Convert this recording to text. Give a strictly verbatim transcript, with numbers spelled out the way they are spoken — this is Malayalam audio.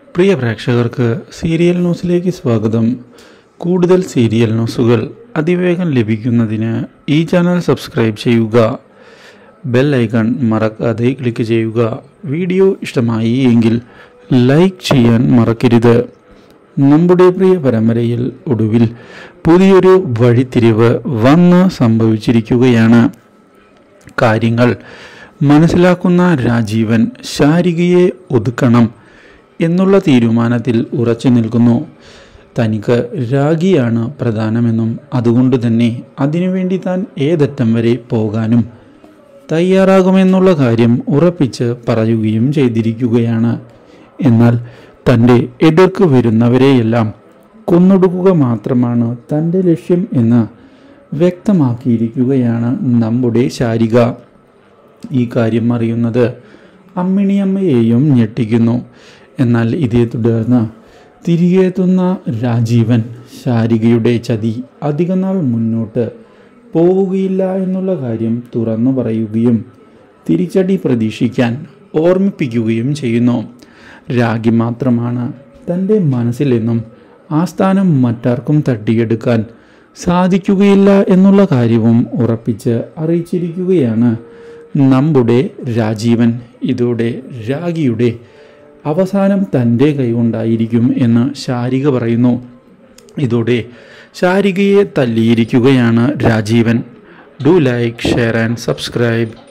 പ്രിയ പ്രേക്ഷകർക്ക് സീരിയൽ ന്യൂസിലേക്ക് സ്വാഗതം. കൂടുതൽ സീരിയൽ ന്യൂസുകൾ അതിവേഗം ലഭിക്കുന്നതിന് ഈ ചാനൽ സബ്സ്ക്രൈബ് ചെയ്യുക. ബെൽ ഐക്കൺ മറക്കാതെ ക്ലിക്ക് ചെയ്യുക. വീഡിയോ ഇഷ്ടമായി എങ്കിൽ ലൈക്ക് ചെയ്യാൻ മറക്കരുത്. നമ്മുടെ പ്രിയ പരമ്പരയിൽ ഒടുവിൽ പുതിയൊരു വഴിത്തിരിവ് വന്ന് സംഭവിച്ചിരിക്കുകയാണ്. കാര്യങ്ങൾ മനസ്സിലാക്കുന്ന രാജീവൻ ശാരികയെ ഒതുക്കണം എന്നുള്ള തീരുമാനത്തിൽ ഉറച്ചു നിൽക്കുന്നു. തനിക്ക് രാഗിയാണ് പ്രധാനമെന്നും അതുകൊണ്ട് തന്നെ അതിനുവേണ്ടി താൻ ഏതറ്റം വരെ പോകാനും തയ്യാറാകുമെന്നുള്ള കാര്യം ഉറപ്പിച്ച് പറയുകയും ചെയ്തിരിക്കുകയാണ്. എന്നാൽ തൻ്റെ എതിർക്ക് വരുന്നവരെയെല്ലാം കൊന്നൊടുക്കുക മാത്രമാണ് തൻ്റെ ലക്ഷ്യം എന്ന് വ്യക്തമാക്കിയിരിക്കുകയാണ് നമ്മുടെ ശാരിക. ഈ കാര്യം അറിയുന്നത് അമ്മിണിയമ്മയെയും ഞെട്ടിക്കുന്നു. എന്നാൽ ഇതേ തുടർന്ന് തിരികെ എത്തുന്ന രാജീവൻ ശാരികയുടെ ചതി അധികനാൾ മുന്നോട്ട് പോവുകയില്ല എന്നുള്ള കാര്യം തുറന്നു പറയുകയും തിരിച്ചടി പ്രതീക്ഷിക്കാൻ ഓർമ്മിപ്പിക്കുകയും ചെയ്യുന്നു. രാഗി മാത്രമാണ് തൻ്റെ മനസ്സിലെന്നും ആ സ്ഥാനം മറ്റാർക്കും തട്ടിയെടുക്കാൻ സാധിക്കുകയില്ല എന്നുള്ള കാര്യവും ഉറപ്പിച്ച് അറിയിച്ചിരിക്കുകയാണ് നമ്മുടെ രാജീവൻ. ഇതോടെ രാഗിയുടെ അവസാനം തൻ്റെ കൈകൊണ്ടായിരിക്കും എന്ന് ശാരിക പറയുന്നു. ഇതോടെ ശാരികയെ തല്ലിയിരിക്കുകയാണ് Rajeevan. Do like, share and subscribe.